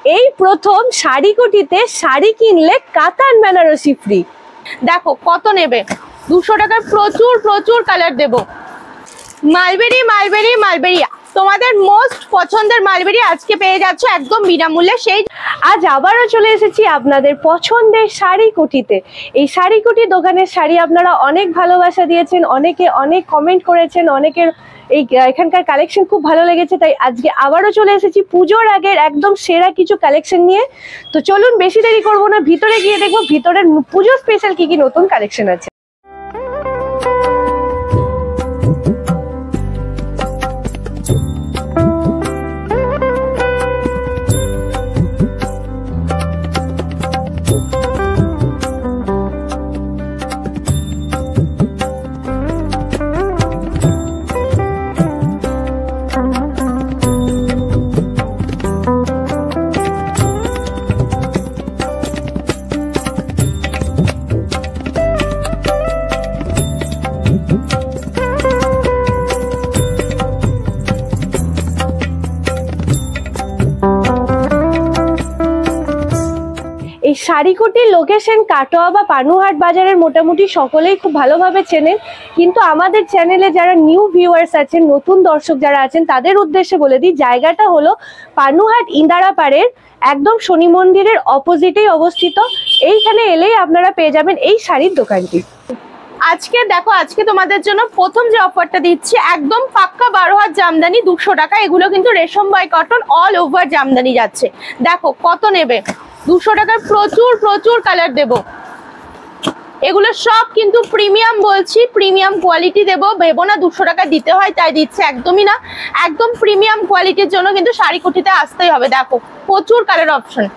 এই প্রথম শাড়ি কুটিতে শাড়ি কিনলে কাতান বেনারসি ফ্রি। দেখো কত নেবে, 200 টাকার প্রচুর প্রচুর কালার দেব। মালবেরি মালবেরি মালবেরি, তোমাদের মোস্ট পছন্দের মালবেরি আজকে পেয়ে যাচ্ছ একদম বিনামূল্যে। সেই আজ আবারও চলে এসেছি আপনাদের পছন্দের শাড়ি কুটিতে। এই শাড়ি কুটি দোকানের শাড়ি আপনারা অনেক ভালোবাসা দিয়েছেন, অনেকে অনেক কমেন্ট করেছেন, অনেকের এখানকার কালেকশন খুব ভালো লেগেছে, তাই আজকে আবারও চলে এসেছি পুজোর আগের একদম সেরা কিছু কালেকশন নিয়ে। তো চলুন বেশি দেরি করবো না, ভিতরে গিয়ে দেখবো ভিতরের পুজো স্পেশাল কি কি নতুন কালেকশন আছে। এই শাড়িকুটির লোকেশন কাটোয়া বা পানুহাট বাজারের মোটামুটি সকলেই খুব ভালোভাবে চেনেন, কিন্তু আমাদের চ্যানেলে যারা নিউ ভিউয়ার্স আছেন, নতুন দর্শক যারা আছেন, তাদের উদ্দেশ্যে বলে দিই জায়গাটা হলো পানুহাট ইন্দারাপাড়ের একদম শনি মন্দিরের অপোজিটেই অবস্থিত। এইখানে এলেই আপনারা পেয়ে যাবেন এই শাড়ির দোকানটি। আজকে দেখো, আজকে তোমাদের জন্য প্রথম যে অফারটা দিচ্ছি একদম পাক্কা 12 হাত জামদানি 200 টাকা। এগুলো কিন্তু রেশম by cotton all over jamdani যাচ্ছে। দেখো কত নেবে, 200 টাকার প্রচুর প্রচুর কালার দেব। এগুলো সব কিন্তু প্রিমিয়াম, বলছি প্রিমিয়াম কোয়ালিটি দেবো। ভেবো না 200 টাকা দিতে হয় তাই দিচ্ছে, একদমই না। একদম প্রিমিয়াম কোয়ালিটির জন্য কিন্তু শাড়ি কুটিতে আসতেই হবে। দেখো প্রচুর colour option.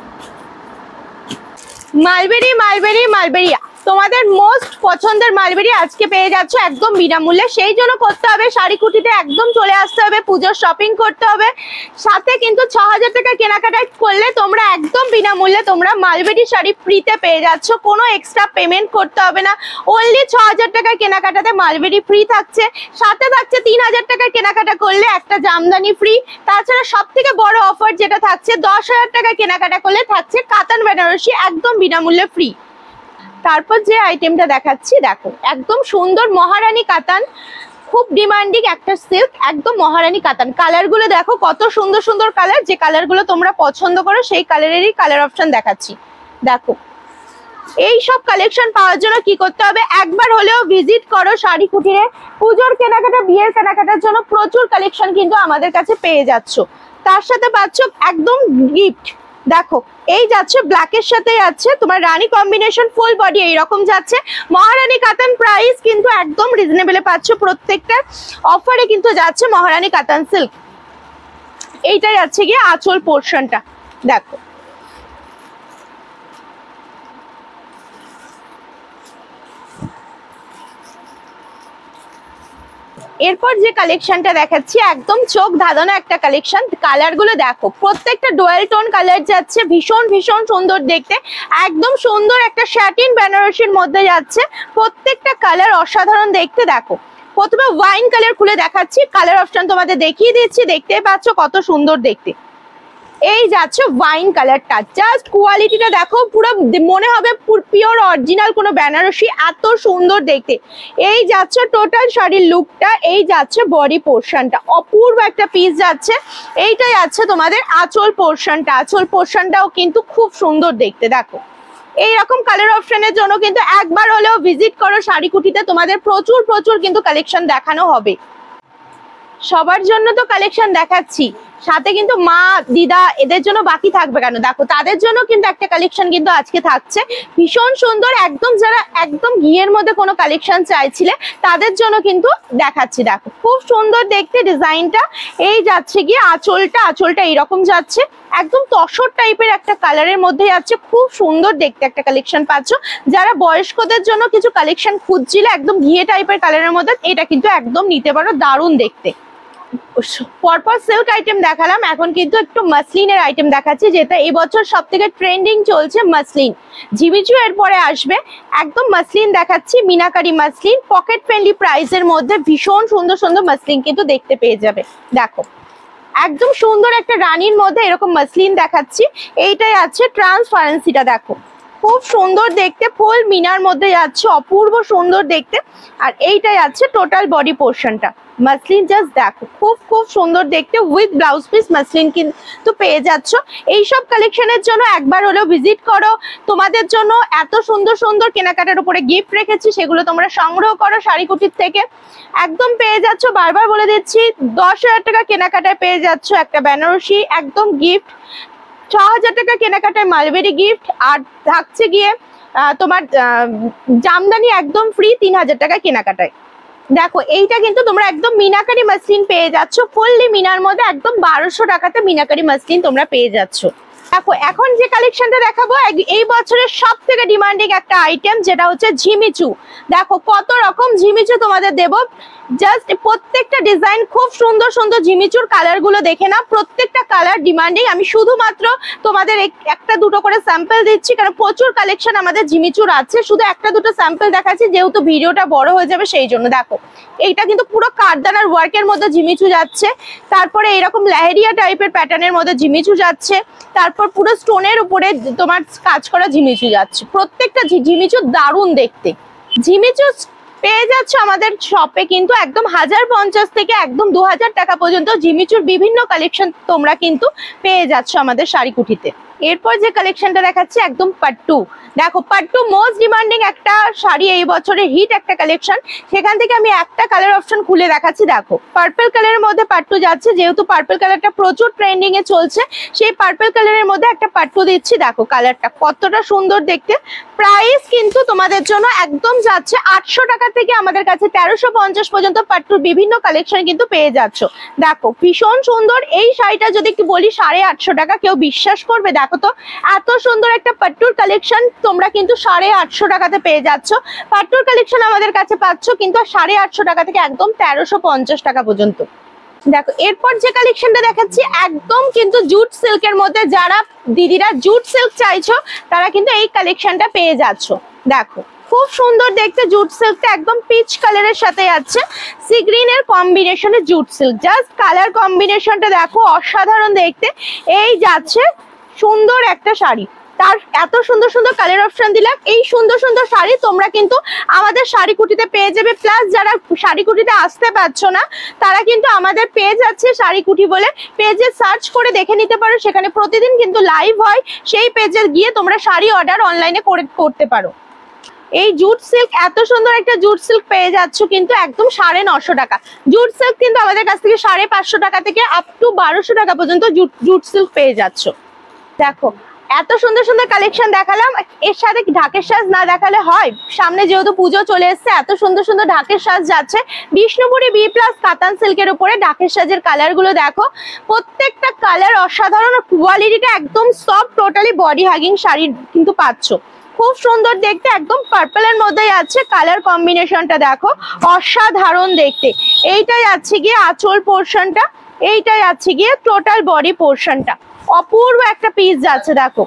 Mulberry mulberry mulberry, তোমাদের মোস্ট পছন্দের মালবেরি আজকে পেয়ে যাচ্ছ একদম বিনামূল্যে। সেই জন্য করতে হবে শাড়ি কুটিতে একদম চলে আসতে হবে, পুজোর শপিং করতে হবে। সাথে কিন্তু 6000 টাকা কেনাকাটা করলে তোমরা একদম বিনামূল্যে তোমরা মালবেরি শাড়ি ফ্রিতে পেয়ে যাচ্ছ। কোনো এক্সট্রা পেমেন্ট করতে হবে না। অনলি 6000 টাকার কেনাকাটাতে মালবেরি ফ্রি থাকছে। সাথে থাকছে 3000 টাকার কেনাকাটা করলে একটা জামদানি ফ্রি। তাছাড়া সব থেকে বড় অফার যেটা থাকছে, 10000 টাকা কেনাকাটা করলে থাকছে কাতান বেনারসি একদম বিনামূল্যে ফ্রি। তারপর যে আইটেমটা দেখাচ্ছি, দেখো একদম সুন্দর মহারানী কাতান, খুব ডিমান্ডিং একটা সিল্ক, একদম মহারানী কাতান। কালারগুলো দেখো কত সুন্দর সুন্দর কালার, যে কালারগুলো তোমরা পছন্দ করো সেই কালারেরই কালার অপশন দেখাচ্ছি। দেখো এই সব কালেকশন পাওয়ার জন্য কি করতে হবে, একবার হলেও ভিজিট করো শাড়ি কুটিরে। পুজোর কেনাকাটা, বিয়ের কেনাকাটার জন্য প্রচুর কালেকশন কিন্তু আমাদের কাছে পেয়ে যাচ্ছ। তার সাথে পাচ্ছ একদম গিফট। দেখো এই যাচ্ছে ব্ল্যাকের সাথে যাচ্ছে তোমার রানী কম্বিনেশন, ফুল বডি এইরকম যাচ্ছে মহারানী কাতান। প্রাইস কিন্তু একদম রিজনেবলে পাচ্ছ, প্রত্যেকটা অফারে কিন্তু যাচ্ছে মহারানী কাতান সিল্ক। এইটা যাচ্ছে গিয়ে আঁচল পোর্শনটা। দেখো এরপর যে কালেকশনটা দেখাচ্ছি একদম চোখ ধাঁধানো একটা কালেকশন। কালার গুলো দেখো প্রত্যেকটা ডুয়াল টোন কালার যাচ্ছে, ভীষণ ভীষণ সুন্দর দেখতে, একদম সুন্দর একটা স্যাটিন বেনারসির মধ্যে যাচ্ছে। প্রত্যেকটা কালার অসাধারণ দেখতে। দেখো প্রথমে ওয়াইন কালার খুলে দেখাচ্ছি, কালার অপশন তোমাদের দেখিয়ে দিচ্ছি, দেখতেই পাচ্ছ কত সুন্দর দেখতে। এই যাচ্ছে ওয়াইন কালারটা, জাস্ট কোয়ালিটিটা দেখো, পুরো মনে হবে পিওর অরিজিনাল কোনো বেনারসি, এত সুন্দর দেখতে। এই যাচ্ছে টোটাল শাড়ির লুকটা, এই যাচ্ছে বডি পোর্শনটা, অপূর্ব একটা পিস যাচ্ছে। এইটা যাচ্ছে তোমাদের আঁচল পোর্শনটা, আঁচল পোর্শনটাও কিন্তু খুব সুন্দর দেখতে। দেখো এইরকম কালার অপশনের জন্য কিন্তু একবার হলেও ভিজিট করো শাড়ি কুটিতে, তোমাদের প্রচুর প্রচুর কিন্তু কালেকশন দেখানো হবে। সবার জন্য তো কালেকশন দেখাচ্ছি, সাথে কিন্তু মা দিদা এদের জন্য বাকি থাকবে কেন, দেখো তাদের জন্য কিন্তু একটা কালেকশন কিন্তু আজকে থাকছে ভীষণ সুন্দর। একদম যারা একদম ঘিয়ের মধ্যে কোনো কালেকশন চাইছিলে তাদের জন্য কিন্তু দেখাচ্ছি। দেখো খুব সুন্দর দেখতে ডিজাইনটা। এই যাচ্ছে গিয়ে আঁচলটা, আঁচলটা এইরকম যাচ্ছে, একদম তসর টাইপের একটা কালারের মধ্যে যাচ্ছে, খুব সুন্দর দেখতে একটা কালেকশন পাচ্ছ। যারা বয়স্কদের জন্য কিছু কালেকশন খুঁজছিলে একদম ঘিয়ে টাইপের কালারের মধ্যে, এটা কিন্তু একদম নিতে পারো, দারুণ দেখতে। পরপর সিল্ক আইটেম দেখালাম, এখন কিন্তু একটু মাসলিনের আইটেম দেখাচ্ছি, যেটা এবছর সব থেকে ট্রেন্ডিং চলছে মাসলিন। জিমিচু এরপরে আসবে, একদম মাসলিন দেখাচ্ছি, মিনাকারি মাসলিন, পকেট ফ্রেন্ডলি প্রাইসের মধ্যে ভীষণ সুন্দর সুন্দর মাসলিন কিন্তু দেখতে পেয়ে যাবে। দেখো একদম সুন্দর একটা রানীর মধ্যে এরকম মাসলিন দেখাচ্ছি। এইটাই আছে ট্রান্সপারেন্সিটা, দেখো খুব সুন্দর দেখতে, ফুল মিনার মধ্যে যাচ্ছে, অপূর্ব সুন্দর দেখতে। আর এইটাই আছে টোটাল বডি পোর্শনটা মাসলিন, জাস্ট দেখো খুব খুব সুন্দর দেখতে, উইথ ব্লাউজ পিস মাসলিন কিন্তু পেয়ে যাচ্ছ। এইসব কালেকশনের জন্য একবার হলেও ভিজিট করো। তোমাদের জন্য এত সুন্দর সুন্দর কেনাকাটার উপরে গিফট রেখেছি, সেগুলো তোমরা সংগ্রহ করো শাড়িকুটির থেকে। একদম পেয়ে যাচ্ছ, বারবার বলে দিচ্ছি, 10,000 টাকা কেনাকাটায় পেয়ে যাচ্ছ একটা বেনারসি একদম গিফট, 6,000 টাকা কেনাকাটায় মালবেরি গিফট, আর থাকছে গিয়ে তোমার জামদানি একদম ফ্রি 3,000 টাকা কেনাকাটায়। দেখো এইটা কিন্তু তোমরা একদম মিনাকারি মাসলিন পেয়ে যাচ্ছ, ফুললি মিনার মধ্যে একদম 1200 টাকাতে মিনাকারি মাসলিন তোমরা পেয়ে যাচ্ছ। দেখো এখন যে কালেকশনটা দেখাবো এই বছরের সব থেকে ডিমান্ডিং একটা আইটেম, যেটা হচ্ছে ঝিমিচু। দেখো কত রকম ঝিমিচু তোমাদের দেবো, জাস্ট প্রত্যেকটা ডিজাইন খুব সুন্দর সুন্দর। ঝিমিচুর কালার গুলো দেখে না, প্রত্যেকটা কালার ডিমান্ডিং। আমি শুধুমাত্র তোমাদের একটা দুটো করে স্যাম্পল দিচ্ছি, কারণ প্রচুর কালেকশন আমাদের ঝিমিচুর আছে। শুধু একটা দুটো স্যাম্পল দেখাচ্ছি, যেহেতু ভিডিওটা বড় হয়ে যাবে সেই জন্য। দেখো এইটা কিন্তু পুরো কারদানার ওয়ার্কের মধ্যে ঝিমিচু যাচ্ছে, তারপরে এরকম লেহেরিয়া টাইপের প্যাটার্নের মধ্যে ঝিমিচু যাচ্ছে, তারপর পুরো স্টোনের উপরে তোমার কাজ করা ঝিমিচু যাচ্ছে। প্রত্যেকটা ঝিমিচু দারুণ দেখতে। ঝিমিচু পেয়ে যাচ্ছ আমাদের শপে কিন্তু একদম 1050 থেকে একদম 2000 টাকা পর্যন্ত ঝিমিচুর বিভিন্ন কালেকশন তোমরা কিন্তু পেয়ে যাচ্ছ আমাদের শাড়িকুঠিতে। এরপর যে কালেকশনটা দেখাচ্ছি একদম পাট্টু। দেখো পাট্টু মোস্ট ডিমান্ডিং একটা শাড়ি, এই বছরের হিট একটা কালেকশন। সেখান থেকে আমি একটা কালার অপশন খুলে দেখাচ্ছি। দেখো পার্পল কালারের মধ্যে পাট্টু যাচ্ছে, যেহেতু পার্পল কালারটা প্রচুর ট্রেন্ডিং এ চলছে, সেই পার্পল কালারের মধ্যে একটা পাট্টু দিচ্ছি। দেখো কালারটা কতটা সুন্দর দেখতে। প্রাইস কিন্তু তোমাদের জন্য একদম যাচ্ছে 800 টাকা থেকে আমাদের কাছে 1350 পর্যন্ত পাট্টুর বিভিন্ন কালেকশন কিন্তু পেয়ে যাচ্ছ। দেখো ভীষণ সুন্দর এই শাড়িটা, যদি একটু বলি 850 টাকা, কেউ বিশ্বাস করবে? দেখো তো এত সুন্দর একটা পাট্টুর কালেকশন তোমরা কিন্তু 850 টাকাতে পেয়ে যাচ্ছ। পাট্টুর কালেকশন আমাদের কাছে পাচ্ছ কিন্তু 850 টাকা থেকে একদম 1350 টাকা পর্যন্ত। দেখো এরপর যে কালেকশনটা দেখাচ্ছি একদম কিন্তু জুট সিল্কের মধ্যে, যারা দিদিরা জুট সিল্ক চাইছো তারা কিন্তু এই কালেকশনটা পেয়ে যাচ্ছ। দেখো খুব সুন্দর দেখতে, জুট সিল্কটা একদম পিচ কালারের সাথে আছে, সি গ্রিনের কম্বিনেশনে জুট সিল্ক। জাস্ট কালার কম্বিনেশনটা দেখো অসাধারণ দেখতে। এই যাচ্ছে সুন্দর একটা শাড়ি, তার এত সুন্দর সুন্দর কালার অপশন দিলাম। এই সুন্দর সুন্দর শাড়ি তোমরা কিন্তু আমাদের শাড়িকুটিতে পেয়ে যাবে। প্লাস যারা শাড়িকুটিতে আসতে পারছো না, তারা কিন্তু আমাদের পেজ আছে শাড়িকুটি বলে, পেজে সার্চ করে দেখে নিতে পারো। সেখানে প্রতিদিন কিন্তু লাইভ হয়, সেই পেজে গিয়ে তোমরা শাড়ি অর্ডার অনলাইনে করতে পারো। এই জুট সিল্ক, এত সুন্দর একটা জুট সিল্ক পেয়ে যাচ্ছ কিন্তু একদম 950 টাকা। জুট সিল্ক কিন্তু আমাদের কাছ থেকে 550 টাকা থেকে আপ টু 1200 টাকা পর্যন্ত জুট সিল্ক পেয়ে যাচ্ছ। দেখো এত সুন্দর সুন্দর কালেকশন দেখালাম, এর সাথে ঢাকের সাজ না দেখালে হয়? সামনে যেহেতু পুজো চলে এসছে, এত সুন্দর সুন্দর ঢাকের সাজ যাচ্ছে বিষ্ণুপুরি বি প্লাস কাতান সিল্কের উপরে। ঢাকের সাজের কালার গুলো দেখো, প্রত্যেকটা কালার অসাধারণ, কোয়ালিটিটা একদম soft, totally body hugging sari কিন্তু পাচ্ছ। খুব সুন্দর দেখতে, একদম পার্পলের মধ্যেই আছে, কালার কম্বিনেশনটা দেখো অসাধারণ দেখতে। এইটাই আছে গিয়ে আঁচল পোর্শনটা, এইটাই আছে গিয়ে টোটাল বডি পোর্শনটা। অপূর্ব একটা পিস যাচ্ছে। দেখো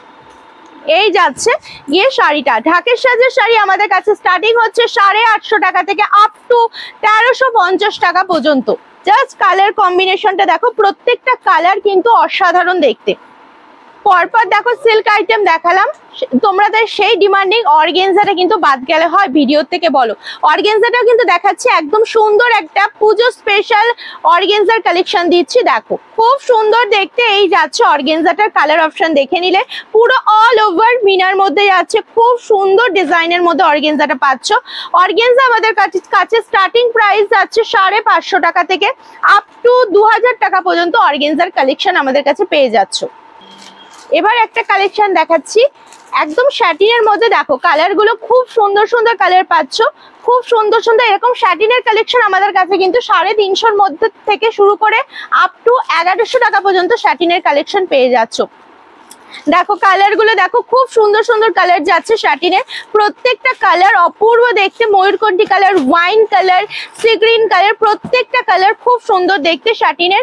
এই যাচ্ছে গিয়ে শাড়িটা। ঢাকের সাজের শাড়ি আমাদের কাছে স্টার্টিং হচ্ছে 850 টাকা থেকে আপ টু 1350 টাকা পর্যন্ত। জাস্ট কালার কম্বিনেশনটা দেখো, প্রত্যেকটা কালার কিন্তু অসাধারণ দেখতে। পরপর দেখো সিল্ক আইটেম দেখালাম, তোমাদের সেই ডিমান্ডিং অর্গেনজাটা কিন্তু বাদ গেলে হয় ভিডিও থেকে, বলো। অর্গেনজাটাও কিন্তু দেখাচ্ছি, একদম সুন্দর একটা পুজো স্পেশাল অর্গেনজার কালেকশন দিচ্ছি। দেখো খুব সুন্দর দেখতে। এই যাচ্ছে অর্গেনজাটার কালার অপশন দেখে নিলে, পুরো অল ওভার মিনার মধ্যে যাচ্ছে, খুব সুন্দর ডিজাইনের মধ্যে অর্গেনজাটা পাচ্ছ। অর্গেনজা আমাদের কাছে স্টার্টিং প্রাইস যাচ্ছে 550 টাকা থেকে আপ টু 2000 টাকা পর্যন্ত অর্গেনজার কালেকশন আমাদের কাছে পেয়ে যাচ্ছ। এবার একটা কালেকশন দেখাচ্ছি একদম স্যাটিনের মধ্যে। দেখো কালার গুলো খুব সুন্দর সুন্দর কালার পাচ্ছ, খুব সুন্দর সুন্দর এরকম স্যাটিনের কালেকশন আমাদের কাছে কিন্তু 350 মধ্যে থেকে শুরু করে আপ টু 1100 টাকা পর্যন্ত স্যাটিনের কালেকশন পেয়ে যাচ্ছ। দেখো কালার গুলো দেখো, খুব সুন্দর সুন্দর কালার যাচ্ছে স্যাটিনের, প্রত্যেকটা কালার অপূর্ব দেখতে। ময়ূরকণ্ঠী colour, wine colour, sea green colour, প্রত্যেকটা কালার খুব সুন্দর দেখতে স্যাটিনের।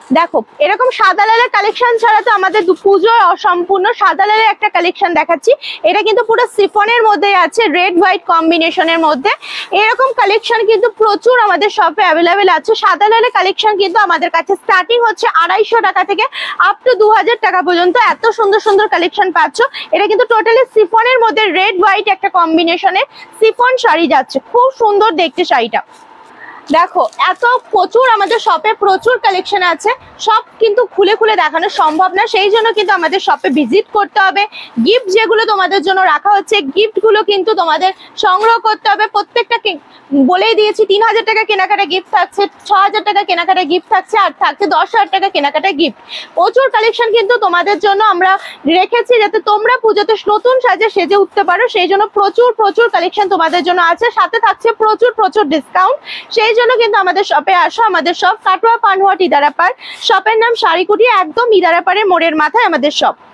দেখো এরকম সাদা লালের কালেকশন ছাড়া তো আমাদের পুজোর অসম্পূর্ণ। সাদা লালের একটা কালেকশন দেখাচ্ছি, এটা কিন্তু পুরো সিফনের মধ্যে আছে, রেড হোয়াইট কম্বিনেশনের মধ্যে। এরকম কালেকশন কিন্তু প্রচুর আমাদের শপে অ্যাভেলেবেল আছে। সাদা লালের কালেকশন কিন্তু আমাদের কাছে স্টার্টিং হচ্ছে 250 টাকা থেকে আপ টু 2000 টাকা পর্যন্ত। এত সুন্দর সুন্দর কালেকশন পাচ্ছ। এটা কিন্তু টোটালি সিফনের মধ্যে রেড হোয়াইট একটা কম্বিনেশনের সিফন শাড়ি যাচ্ছে, খুব সুন্দর দেখতে শাড়িটা। দেখো এত প্রচুর আমাদের শপে প্রচুর কালেকশন আছে, সব কিন্তু খুলে খুলে দেখানো সম্ভব না, সেই জন্য কিন্তু আমাদের শপে ভিজিট করতে হবে। গিফট যেগুলো তোমাদের জন্য রাখা হচ্ছে, গিফটগুলো কিন্তু তোমাদের সংগ্রহ করতে হবে। প্রত্যেকটা বলেই দিয়েছি 3000 টাকা কেনাকাটা গিফট থাকছে, 6000 টাকা কেনাকাটা গিফট থাকছে, আর থাকছে 10,000 টাকা কেনাকাটা গিফট। প্রচুর কালেকশন কিন্তু তোমাদের জন্য আমরা রেখেছি, যাতে তোমরা পুজোতে নতুন সাজে সেজে উঠতে পারো, সেই জন্য প্রচুর প্রচুর কালেকশন তোমাদের জন্য আছে। সাথে থাকছে প্রচুর প্রচুর ডিসকাউন্ট, সেই জন্য কিন্তু আমাদের শপে আসো। আমাদের শপ কাটোয়া পানহাট ইদারাপাড়, শপের নাম শাড়িকুটি, একদম ইদারাপাড়ের মোড়ের মাথায় আমাদের শপ।